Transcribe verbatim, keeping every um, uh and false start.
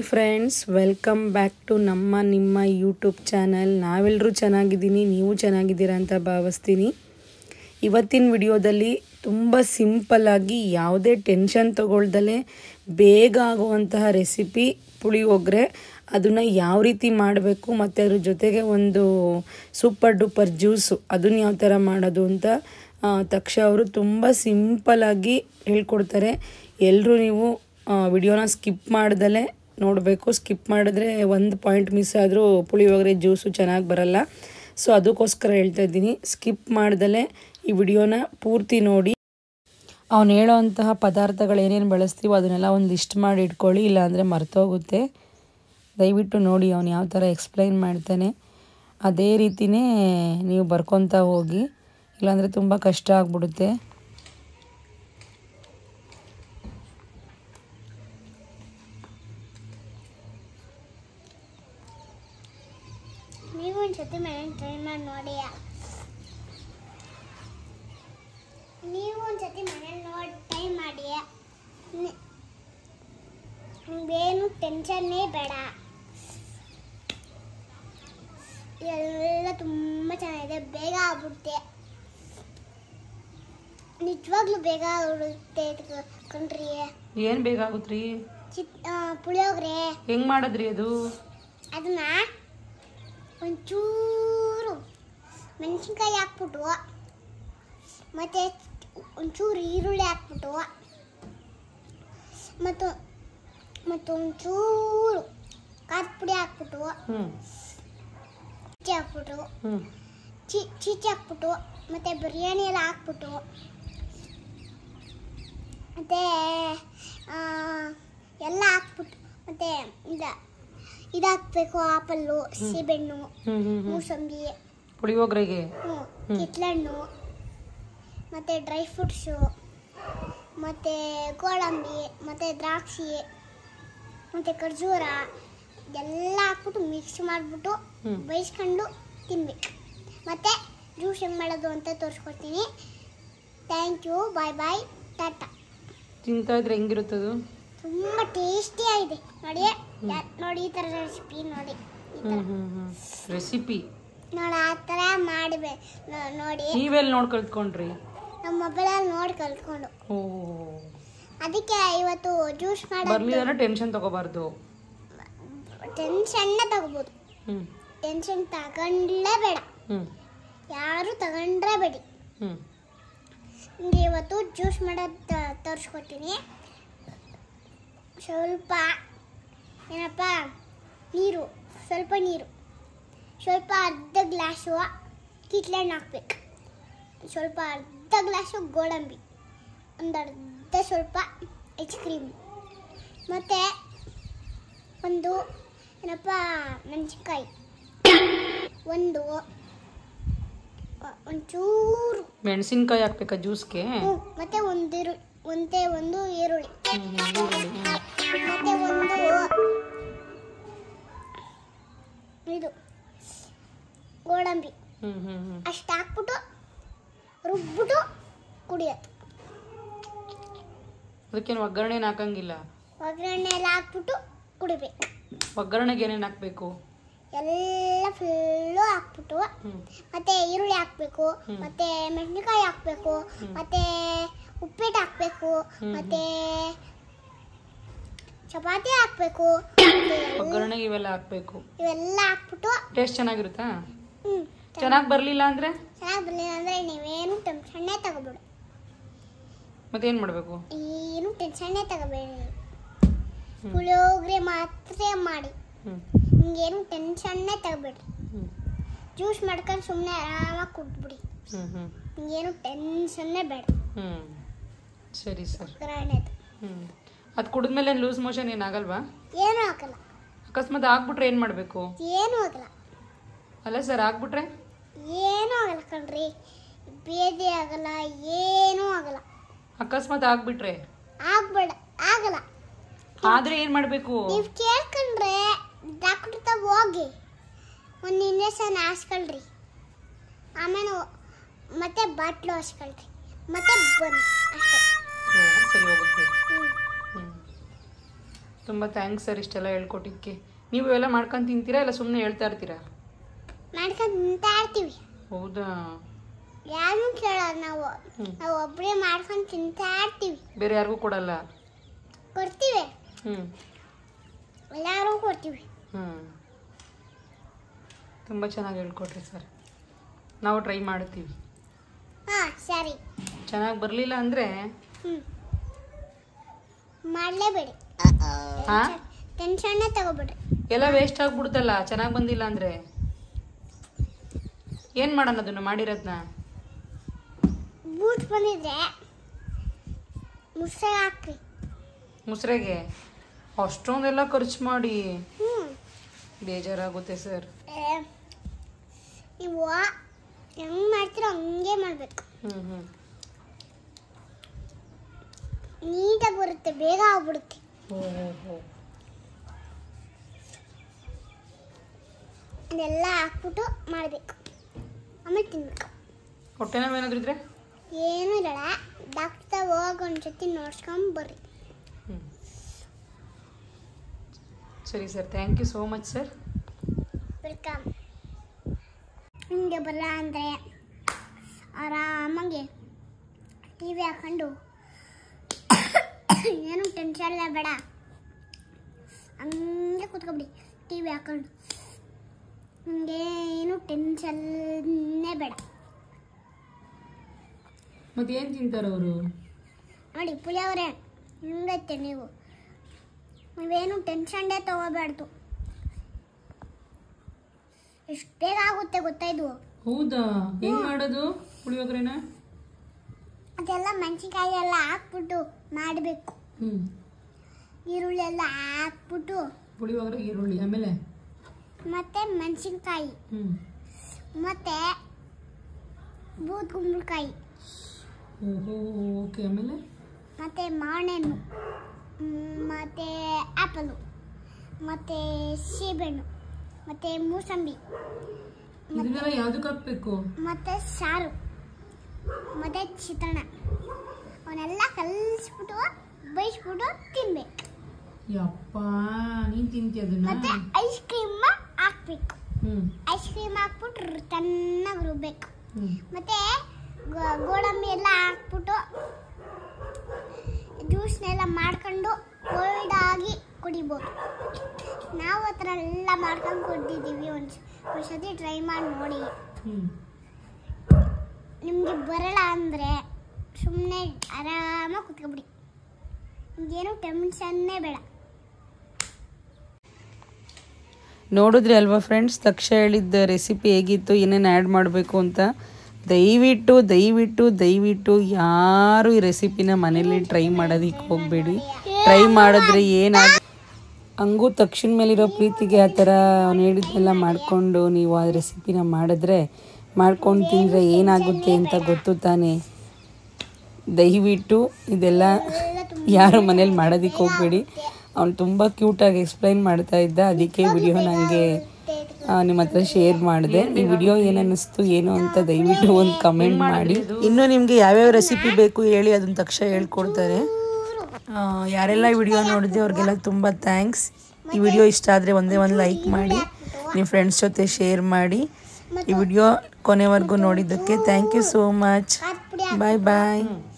Hi friends, welcome back to ನಮ್ಮ ನಿಮ್ಮ YouTube channel. ನಾವೆಲ್ಲರೂ ಚೆನ್ನಾಗಿದ್ದೀನಿ, ನೀವು ಚೆನ್ನಾಗಿದ್ದೀರಾ ಅಂತ ಭಾವಿಸ್ತೀನಿ. ಇವತ್ತಿನ ವಿಡಿಯೋದಲ್ಲಿ ತುಂಬ ಸಿಂಪಲ್ಲಾಗಿ ಯಾವುದೇ ಟೆನ್ಷನ್ ತಗೊಳ್ದಲೇ ಬೇಗ ಆಗುವಂತಹ ರೆಸಿಪಿ ಪುಳಿಯೋಗರೆ. ಅದನ್ನು ಯಾವ ರೀತಿ ಮಾಡಬೇಕು ಮತ್ತು ಅದ್ರ ಜೊತೆಗೆ ಒಂದು ಸೂಪರ್ ಡೂಪರ್ ಜ್ಯೂಸು ಅದನ್ನು ಯಾವ ಥರ ಮಾಡೋದು ಅಂತ ತಕ್ಷ ಅವರು ತುಂಬ ಸಿಂಪಲ್ಲಾಗಿ ಹೇಳ್ಕೊಡ್ತಾರೆ. ಎಲ್ಲರೂ ನೀವು ವಿಡಿಯೋನ ಸ್ಕಿಪ್ ಮಾಡ್ದಲೇ ನೋಡಬೇಕು. ಸ್ಕಿಪ್ ಮಾಡಿದ್ರೆ ಒಂದು ಪಾಯಿಂಟ್ ಮಿಸ್ ಆದರೂ ಪುಳಿಯೋಗರೆ ಜ್ಯೂಸು ಚೆನ್ನಾಗಿ ಬರಲ್ಲ. ಸೊ ಅದಕ್ಕೋಸ್ಕರ ಹೇಳ್ತಾ ಇದ್ದೀನಿ, ಸ್ಕಿಪ್ ಮಾಡ್ದಲೇ ಈ ವಿಡಿಯೋನ ಪೂರ್ತಿ ನೋಡಿ. ಅವನು ಹೇಳೋವಂತಹ ಪದಾರ್ಥಗಳು ಏನೇನು ಬಳಸ್ತೀವೋ ಅದನ್ನೆಲ್ಲ ಒಂದು ಲಿಸ್ಟ್ ಮಾಡಿ ಇಟ್ಕೊಳ್ಳಿ, ಇಲ್ಲಾಂದರೆ ಮರ್ತೋಗುತ್ತೆ. ದಯವಿಟ್ಟು ನೋಡಿ ಅವನು ಯಾವ ಥರ ಎಕ್ಸ್ಪ್ಲೈನ್ ಮಾಡ್ತಾನೆ ಅದೇ ರೀತಿಯೇ ನೀವು ಬರ್ಕೊತಾ ಹೋಗಿ, ಇಲ್ಲಾಂದರೆ ತುಂಬ ಕಷ್ಟ ಆಗ್ಬಿಡುತ್ತೆ. ನೀವು ಒಂದ್ಸತಿ ಮನೆ ಟ್ರೈ ಮಾಡಿ ನೋಡಿ ನೀವು ಒಂದ್ಸತಿ ಮನೇಲಿ ನೋಡಿ ಟ್ರೈ ಮಾಡಿ. ನಿಮ್ಗೇನು ಟೆನ್ಷನ್ನೇ ಬೇಡ, ಎಲ್ಲ ತುಂಬ ಚೆನ್ನಾಗಿದೆ, ಬೇಗ ಆಗ್ಬಿಡುತ್ತೆ. ನಿಜವಾಗ್ಲೂ ಬೇಗ ಆಗ್ಬಿಡುತ್ತೆ ಕಣ್ರಿ. ಏನು ಬೇಗ ಆಗುತ್ತ್ರಿ? ಚಿತ್ ಪುಳಿಯೋಗರೆ ಹೆಂಗೆ ಮಾಡಿದ್ರಿ ಅದು? ಅದನ್ನ ಒಂಚೂರು ಮೆಣಸಿನ್ಕಾಯಿ ಹಾಕ್ಬಿಟ್ಟು ಮತ್ತು ಒಂಚೂರು ಈರುಳ್ಳಿ ಹಾಕ್ಬಿಟ್ಟು ಮತ್ತು ಮತ್ತು ಒಂಚೂರು ಖಾರದ ಪುಡಿ ಹಾಕ್ಬಿಟ್ಟು ಚೀಚಿ ಹಾಕ್ಬಿಟ್ಟು ಚಿ ಚೀಚಿ ಹಾಕ್ಬಿಟ್ಟು ಮತ್ತು ಬಿರಿಯಾನಿ ಎಲ್ಲ ಹಾಕ್ಬಿಟ್ಟು ಮತ್ತು ಎಲ್ಲ ಹಾಕ್ಬಿಟ್ಟು ಮತ್ತು ಇದು ಇದು ಹಾಕ್ಬೇಕು, ಆಪಲ್ಲು, ಸೀಬೆಹಣ್ಣು, ಮೂಸಂಬಿ, ಪುಳಿಯೋಗರೆಗೆ ಕಿತ್ಳೆಹಣ್ಣು, ಮತ್ತು ಡ್ರೈ ಫ್ರೂಟ್ಸು, ಮತ್ತು ಗೋಡಂಬಿ, ಮತ್ತು ದ್ರಾಕ್ಷಿ, ಮತ್ತು ಖರ್ಜೂರ ಎಲ್ಲ ಹಾಕ್ಬಿಟ್ಟು ಮಿಕ್ಸ್ ಮಾಡಿಬಿಟ್ಟು ಬೇಯಿಸ್ಕೊಂಡು ತಿನ್ಬೇಕು. ಮತ್ತು ಜ್ಯೂಸ್ ಹೆಂಗೆ ಮಾಡೋದು ಅಂತ ತೋರಿಸ್ಕೊಡ್ತೀನಿ. ಥ್ಯಾಂಕ್ ಯು, ಬಾಯ್ ಬಾಯ್, ಟಾಟಾ. ತಿಂತಾ ಇದ್ರೆ ಹೆಂಗಿರುತ್ತದು? ತುಂಬ ಟೇಸ್ಟಿಯಾಗಿದೆ ನೋಡಿ. ನೋಡಿ ಈ ಥರ ರೆಸಿಪಿ ನೋಡಿ, ರೆಸಿಪಿ ನೋಡಿ ಆ ಥರ ಮಾಡಬೇಕು ನೋಡಿ. ನೀವೆಲ್ಲಿ ನೋಡಿ ಕಲ್ತ್ಕೊಂಡ್ರಿ? ನಮ್ಮ ಮೊಬೈಲಲ್ಲಿ ನೋಡಿ ಕಲ್ತ್ಕೊಂಡು. ಓ, ಅದಕ್ಕೆ ಇವತ್ತು ಜ್ಯೂಸ್ ಮಾಡೋದು. ಬರ್ಲಿಲ್ಲ ಟೆನ್ಷನ್ ತಗೋಬಾರ್ದು. ಟೆನ್ಷನ್ನ ತಗೋಬೋದು, ಟೆನ್ಷನ್ ತಗೊಂಡ್ಲೇ ಬೇಡ, ಯಾರು ತಗೊಂಡ್ರೆ ಬೇಡಿ. ನಿಮಗೆ ಇವತ್ತು ಜ್ಯೂಸ್ ಮಾಡೋದು ತೋರಿಸ್ಕೊಡ್ತೀನಿ. ಸ್ವಲ್ಪ ಏನಪ್ಪ ನೀರು, ಸ್ವಲ್ಪ ನೀರು, ಸ್ವಲ್ಪ ಅರ್ಧ ಗ್ಲಾಸು ಕಿತ್ಳೆಹಣ್ಣು ಹಾಕ್ಬೇಕು, ಸ್ವಲ್ಪ ಅರ್ಧ ಗ್ಲಾಸು ಗೋಡಂಬಿ, ಒಂದು ಅರ್ಧ ಸ್ವಲ್ಪ ಐಸ್ ಕ್ರೀಮ್, ಮತ್ತು ಒಂದು ಏನಪ್ಪ ಮೆಣಸಿನ್ಕಾಯಿ, ಒಂದು ಒಂಚೂರು ಮೆಣಸಿನ್ಕಾಯಿ ಹಾಕ್ಬೇಕಾ ಜ್ಯೂಸ್ಗೆ? ಮತ್ತು ಒಂದು ಈರುಳ್ಳಿ, ಒಂದೇ ಒಂದು ಈರುಳ್ಳಿ, ಮತ್ತು ಒಂದು ಇದು ಗೋಡಂಬಿ, ಅಷ್ಟು ಹಾಕ್ಬಿಟ್ಟು ರುಬ್ಬಿಟ್ಟು ಕುಡಿಯೋದು. ಅದಕ್ಕೇನು ಒಗ್ಗರಣೆ ಹಾಕಂಗಿಲ್ಲ? ಒಗ್ಗರಣೆ ಎಲ್ಲ ಹಾಕ್ಬಿಟ್ಟು ಕುಡಿಬೇಕು. ಒಗ್ಗರಣೆಗೆ ಏನೇನು ಹಾಕ್ಬೇಕು? ಎಲ್ಲ ಫುಲ್ಲು ಹಾಕ್ಬಿಟ್ಟು ಮತ್ತೆ ಈರುಳ್ಳಿ ಹಾಕ್ಬೇಕು, ಮತ್ತೆ ಮೆಣಸಿನ್ಕಾಯಿ ಹಾಕ್ಬೇಕು, ಮತ್ತೆ ಉಪ್ಪಿಟ್ಟು ಹಾಕ್ಬೇಕು, ಮತ್ತೆ ಚಪಾತಿ ಹಾಕ್ಬೇಕು, ಒಗ್ಗರಣೆಗೆ ಇವೆಲ್ಲ ಹಾಕ್ಬೇಕು. ಇವೆಲ್ಲ ಹಾಕ್ಬಿಟ್ಟು ಟೇಸ್ಟ್ ಚೆನ್ನಾಗಿರುತ್ತಾ? ಹ್ಮ್, ಚೆನ್ನಾಗಿ ಬರಲಿಲ್ಲ ಅಂದ್ರೆ? ಚೆನ್ನಾಗಿ ಬರಲಿಲ್ಲ ಅಂದ್ರೆ ನೀವೇನು ಟೆನ್ಷನ್ನೇ ತಗೋಬೇಡ. ಮತ್ತೇನು ಮಾಡಬೇಕು? ಏನು ಟೆನ್ಷನ್ನೇ ತಗೋಬೇಡಿ, ಪುಳಿಯೋಗರೆ ಮಾತ್ರ ಮಾಡಿ. ನಿಮ್ಗೇನು ಟೆನ್ಷನ್ನೇ ತಗೋಬೇಡ್ರಿ. ಜ್ಯೂಸ್ ಮಾಡ್ಕೊಂಡು ಸುಮ್ಮನೆ ಆರಾಮಾಗಿ ಕುಟ್ಬಿಡಿ. ನಿಮ್ಗೇನು ಟೆನ್ಷನ್ನೇ ಬೇಡ. ಹ್ಞೂ ಸರಿ ಸರ್. ಒಗ್ಗರಣೆದು ಹ್ಞೂ ಅದು ಕುಡಿದ್ಮೇಲೆ ಲೂಸ್ ಮೋಷನ್ ಏನಾಗಲ್ವಾ? ಏನೂ ಆಗಲ್ಲ. ಅಕಸ್ಮಾತ್ ಆಗ್ಬಿಟ್ರೆ ಏನು ಮಾಡಬೇಕು? ಏನೂ ಆಗಲ್ಲ. ಅಲ್ಲ ಸರ್, ಆಗ್ಬಿಟ್ರೆ ಏನೂ ಆಗಲ್ಲ ಕಣ್ರಿ, ಬೇದಿ ಆಗಲ್ಲ, ಏನೂ ಆಗಲ್ಲ. ಅಕಸ್ಮಾತ್ ಆಗ್ಬಿಟ್ರೆ? ಆಗ್ಬೇಡ, ಆಗಲ್ಲ. ಆದ್ರೆ ಏನು ಮಾಡಬೇಕು? ನೀವು ಕೇಳ್ಕೊಂಡ್ರೆ ಡಾಕ್ಟ್ರ್ ಹತ್ರ ಹೋಗಿ ಒಂದು ಇಂಜೆಕ್ಷನ್ ಹಾಸ್ಕೊಳ್ರಿ, ಆಮೇಲೆ ಮತ್ತೆ ಬಾಟ್ಲು ಹಾಸ್ಕೊಳ್ರಿ, ಮತ್ತೆ ಬನ್ನಿ ಅಷ್ಟೇ. ಸರಿ ಹೋಗುತ್ತೆ. ತುಂಬ ಥ್ಯಾಂಕ್ಸ್ ಸರ್ ಇಷ್ಟೆಲ್ಲ ಹೇಳ್ಕೊಟ್ಟಿದ್ದಕ್ಕೆ. ನೀವು ಇವೆಲ್ಲ ಮಾಡ್ಕೊಂಡು ತಿಂತೀರಾ ಇಲ್ಲ ಸುಮ್ಮನೆ ಹೇಳ್ತಾ ಇರ್ತೀರಾ? ಮಾಡ್ಕೊಂಡು ತಿಂತಾ ಇರ್ತೀವಿ. ಹೌದಾ? ಯಾರು ಕೇಳೋದು ನಾವು ನಾವು ಒಬ್ಬರೇ ಮಾಡ್ಕೊಂಡು ತಿಂತಾ ಇರ್ತೀವಿ. ಬೇರೆ ಯಾರಿಗೂ ಕೊಡಲ್ಲ? ಕೊಡ್ತೀವಿ. ಹ್ಞೂ ಎಲ್ಲರೂ ಕೊಡ್ತೀವಿ. ಹ್ಞೂ ತುಂಬ ಚೆನ್ನಾಗಿ ಹೇಳ್ಕೊಟ್ರಿ ಸರ್. ನಾವು ಟ್ರೈ ಮಾಡ್ತೀವಿ. ಹಾಂ ಸರಿ. ಚೆನ್ನಾಗಿ ಬರಲಿಲ್ಲ ಅಂದರೆ ಹ್ಞೂ ಮಾಡಲೇಬೇಡಿ. ಹಾಂ ಟೆನ್ಷನ್ನೇ ತಗೋಬೇಡ್ರಿ. ಎಲ್ಲ ವೇಸ್ಟ್ ಆಗಿಬಿಡ್ತಲ್ಲ ಚೆನ್ನಾಗಿ ಬಂದಿಲ್ಲ ಅಂದರೆ. ಏನು ಮಾಡೋಣ ಅದನ್ನು ಮಾಡಿರೋದನ್ನ? ಬೂಟ್ ಬಂದಿದ್ರೆ ಮುಸ್ರೆ ಹಾಕ್ರಿ. ಮುಸ್ರೆಗೆ ಅಷ್ಟೊಂದೆಲ್ಲ ಖರ್ಚು ಮಾಡಿ ಹ್ಞೂ ಬೇಜಾರಾಗುತ್ತೆ ಸರ್. ನೀವು ಹೆಂಗೆ ಮಾಡ್ತೀರೋ ಹಂಗೆ ಮಾಡಬೇಕು. ಹ್ಞೂ ಹ್ಞೂ ನೀಟಾಗಿ ಬರುತ್ತೆ, ಬೇಗ ಆಗ್ಬಿಡುತ್ತೆ. ಹೋ ಹೋ ಹೋ ಅದೆಲ್ಲ ಹಾಕ್ಬಿಟ್ಟು ಮಾಡಬೇಕು, ಆಮೇಲೆ ತಿನ್ಬೇಕು. ಹೊಟ್ಟೆ ನೋವು ಏನಾದರೂ ಇದ್ರೆ ಏನೂ ಇರಲ್ಲ. ಡಾಕ್ಟರ್ ಹೋಗಿ ಒಂದು ಸತಿ ನೋಡ್ಸ್ಕೊಂಡು ಬರ್ರಿ. ಹ್ಞೂ ಸರಿ sir, thank you so much sir. Welcome. ನಿಮಗೆ ಬರಲ್ಲ ಅಂದರೆ ಆರಾಮಾಗಿ ಟಿ ವಿ ಹಾಕೊಂಡು ಏನು ಟೆನ್ಷನ್ ಇಲ್ಲ, ಬೇಡ ಹಂಗೆ ಕೂತ್ಕೊಬಿಡಿ ಟಿ ವಿ ಹಾಕೊಂಡು. ನಿಮಗೆ ಏನು ಟೆನ್ಷನ್ನೇ ಬೇಡ. ಮತ್ತೆ ಏನು ತಿಂತಾರೆ ಅವರು? ನೋಡಿ ಪುಳಿಯೋಗರೆ ಹಿಂಗೈತೆ. ನೀವು ನೀವೇನು ಟೆನ್ಷನ್ನೇ ತಗೋಬಾರ್ದು. ಎಷ್ಟು ಬೇಗ ಆಗುತ್ತೆ ಗೊತ್ತಾ ಇದು? ಹೌದಾ? ಹೆಂಗ್ ಮಾಡೋದು ಪುಳಿಯೋಗರೆನ? ಅದೆಲ್ಲ ಮೆಣಸಿನ್ಕಾಯಿ ಎಲ್ಲ ಹಾಕ್ಬಿಟ್ಟು ಮಾಡಬೇಕು. ಹ್ಞೂ ಈರುಳ್ಳಿ ಎಲ್ಲ ಹಾಕ್ಬಿಟ್ಟು ಪುಳಿಯೋಗರೆ ಈರುಳ್ಳಿ ಆಮೇಲೆ ಮತ್ತೆ ಮೆಣಸಿನ್ಕಾಯಿ ಹ್ಞೂ ಮತ್ತೆ ಬೂದ್ ಕುಂಬಳಕಾಯಿ ಓಹೋ ಓಕೆ ಆಮೇಲೆ ಮತ್ತೆ ಮಾವಿನಹಣ್ಣು ಮತ್ತೆ ಆ್ಯಪಲು ಮತ್ತೆ ಸೀಬೆಹಣ್ಣು ಮತ್ತೆ ಮೂಸಂಬಿ ಇದನ್ನೆಲ್ಲ ಯಾವುದಕ್ಕೆ ಹಾಕ್ಬೇಕು? ಮತ್ತೆ ಸಾರು ಮತ್ತೆ ಚಿತ್ರಾನ್ನ ಅವನ್ನೆಲ್ಲ ಕಲಿಸ್ಬಿಟ್ಟು ಬೇಯಿಸ್ಬಿಟ್ಟು ತಿನ್ಬೇಕು. ಯಪ್ಪ ನೀನು ತಿಂತೀಯ ಅದನ್ನ? ಮತ್ತೆ ಐಸ್ ಕ್ರೀಮ್ ಹಾಕ್ಬೇಕು. ಹ್ಞೂ ಐಸ್ ಕ್ರೀಮ್ ಹಾಕ್ಬಿಟ್ಟು ಚೆನ್ನಾಗಿ ರುಬ್ಬೇಕು. ಹ್ಞೂ ಮತ್ತೆ ಗೋಡಂಬಿ ಎಲ್ಲ ಹಾಕ್ಬಿಟ್ಟು ಜ್ಯೂಸ್ನೆಲ್ಲ ಮಾಡ್ಕೊಂಡು ಕೋಲ್ಡ್ ಆಗಿ ಕುಡಿಬೋದು. ನಾವು ಆ ಥರ ಎಲ್ಲ ಮಾಡ್ಕೊಂಡು ಕುಡಿದಿದ್ದೀವಿ. ಒಂದು ಒಂದ್ಸತಿ ಟ್ರೈ ಮಾಡಿ ನೋಡಿ. ಹ್ಞೂ ನಿಮಗೆ ಬರಲ್ಲ ಅಂದರೆ ಸುಮ್ಮನೆ ಆರಾಮಾಗಿ ಕುತ್ಕೊಬಿಡಿ. ನಿಮಗೇನು ಟೆನ್ಷನ್ನೇ ಬೇಡ. ನೋಡಿದ್ರಿ ಅಲ್ವಾ ಫ್ರೆಂಡ್ಸ್, ತಕ್ಷ ಹೇಳಿದ್ದ ರೆಸಿಪಿ ಹೇಗಿತ್ತು, ಏನೇನು ಆ್ಯಡ್ ಮಾಡಬೇಕು ಅಂತ. ದಯವಿಟ್ಟು ದಯವಿಟ್ಟು ದಯವಿಟ್ಟು ಯಾರು ಈ ರೆಸಿಪಿನ ಮನೇಲಿ ಟ್ರೈ ಮಾಡೋದಕ್ಕೆ ಹೋಗಬೇಡಿ. ಟ್ರೈ ಮಾಡಿದ್ರೆ ಏನಾಗ ಹಂಗೂ ತಕ್ಷಣ ಮೇಲಿರೋ ಪ್ರೀತಿಗೆ ಆ ಥರ ಅವ್ನು ಹೇಳಿದ್ದೆಲ್ಲ ಮಾಡಿಕೊಂಡು ನೀವು ಆ ರೆಸಿಪಿನ ಮಾಡಿದ್ರೆ ಮಾಡ್ಕೊಂಡು ತಿಂದರೆ ಏನಾಗುತ್ತೆ ಅಂತ ಗೊತ್ತು ತಾನೇ. ದಯವಿಟ್ಟು ಇದೆಲ್ಲ ಯಾರು ಮನೇಲಿ ಮಾಡೋದಕ್ಕೆ ಹೋಗಬೇಡಿ. ಅವ್ನು ತುಂಬ ಕ್ಯೂಟಾಗಿ ಎಕ್ಸ್ಪ್ಲೈನ್ ಮಾಡ್ತಾ ಇದ್ದ, ಅದಕ್ಕೆ ವಿಡಿಯೋ ನನಗೆ ನಿಮ್ಮ ಹತ್ರ ಶೇರ್ ಮಾಡಿದೆ. ಈ ವಿಡಿಯೋ ಏನನ್ನಿಸ್ತು ಏನು ಅಂತ ದಯವಿಟ್ಟು ಒಂದು ಕಮೆಂಟ್ ಮಾಡಿ. ಇನ್ನೂ ನಿಮಗೆ ಯಾವ್ಯಾವ ರೆಸಿಪಿ ಬೇಕು ಹೇಳಿ, ಅದನ್ನ ತಕ್ಷಣ ಹೇಳ್ಕೊಡ್ತಾರೆ. ಯಾರೆಲ್ಲ ಈ ವಿಡಿಯೋ ನೋಡಿದೆ ಅವ್ರಿಗೆಲ್ಲ ತುಂಬ ಥ್ಯಾಂಕ್ಸ್. ಈ ವಿಡಿಯೋ ಇಷ್ಟ ಆದರೆ ಒಂದೇ ಒಂದು ಲೈಕ್ ಮಾಡಿ, ನಿಮ್ಮ ಫ್ರೆಂಡ್ಸ್ ಜೊತೆ ಶೇರ್ ಮಾಡಿ. ಈ ವಿಡಿಯೋ ಕೊನೆವರೆಗೂ ನೋಡಿದ್ದಕ್ಕೆ thank you so much. Bye bye.